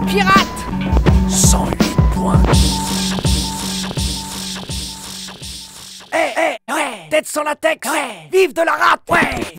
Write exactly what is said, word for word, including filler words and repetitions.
pirate. cent huit points. Eh, eh, ouais. Tête sans latex. Ouais. Vive de la rate. Ouais.